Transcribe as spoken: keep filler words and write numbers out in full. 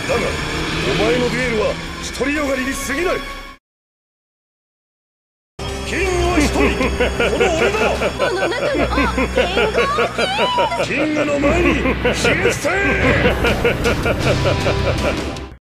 だがお前のデュエルは独りよがりに過ぎない。キングは一人、この俺だ。 この中のキングの前にひれ伏せ。